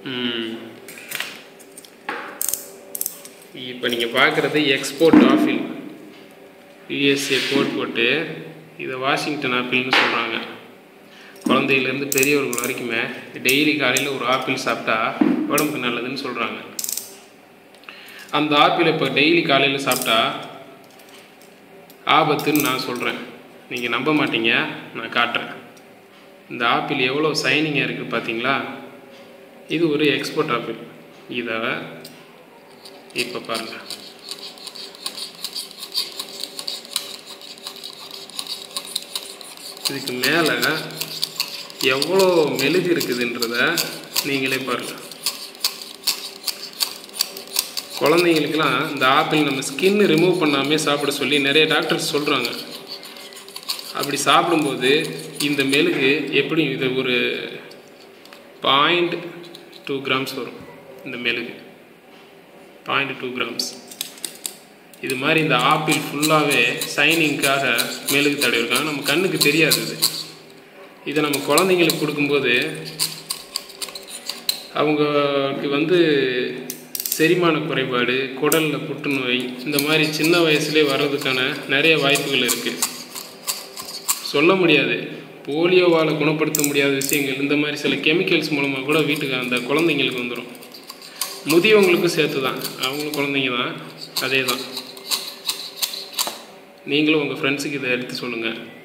இப்போ நீங்கள் பார்க்குறது எக்ஸ்போர்ட் ஆப்பிள். யூஎஸ்ஏ போட்டு இதை வாஷிங்டன் ஆப்பிள்னு சொல்கிறாங்க. குழந்தையிலேருந்து பெரியவர்கள் வரைக்குமே டெய்லி காலையில் ஒரு ஆப்பிள் சாப்பிட்டா உடம்புக்கு நல்லதுன்னு சொல்கிறாங்க. அந்த ஆப்பிள் இப்போ டெய்லி காலையில் சாப்பிட்டா ஆபத்துன்னு நான் சொல்கிறேன். நீங்கள் நம்ப மாட்டீங்க, நான் காட்டுறேன். இந்த ஆப்பிள் எவ்வளோ சைனிங்காக இருக்குது பார்த்தீங்களா? இது ஒரு எக்ஸ்போர்ட் ஆப்பிள். இதை இப்போ பாருங்கள். இதுக்கு மேலே எவ்வளோ மெழுகு இருக்குதுன்றத நீங்களே பாருங்கள். குழந்தைங்களுக்கெல்லாம் இந்த ஆப்பிள் நம்ம ஸ்கின்னு ரிமூவ் பண்ணாமே சாப்பிட சொல்லி நிறைய டாக்டர்ஸ் சொல்கிறாங்க. அப்படி சாப்பிடும்போது இந்த மெழுகு எப்படி இது ஒரு 0.2 கிராம்ஸ் வரும். இந்த மெழுகு 0.2 கிராம்ஸ். இது மாதிரி இந்த ஆப்பிள் ஃபுல்லாகவே சைனிங்காக மெழுகு தடவிருக்காங்க. நம்ம கண்ணுக்கு தெரியாது. இதை நம்ம குழந்தைங்களுக்கு கொடுக்கும்போது அவங்களுக்கு செரிமான குறைபாடு, குடலில் புற்றுநோய் இந்த மாதிரி சின்ன வயசுலேயே வர்றதுக்கான நிறைய வாய்ப்புகள் இருக்குது. சொல்ல முடியாது, போலியோவால் குணப்படுத்த முடியாத விஷயங்கள் இந்த மாதிரி சில கெமிக்கல்ஸ் மூலமாக கூட வீட்டுக்கு அந்த குழந்தைங்களுக்கு வந்துடும். முதியவங்களுக்கும் சேர்த்து தான், அவங்களும் குழந்தைங்க தான், அதே தான். நீங்களும் உங்கள் ஃப்ரெண்ட்ஸுக்கு இதை எடுத்து சொல்லுங்கள்.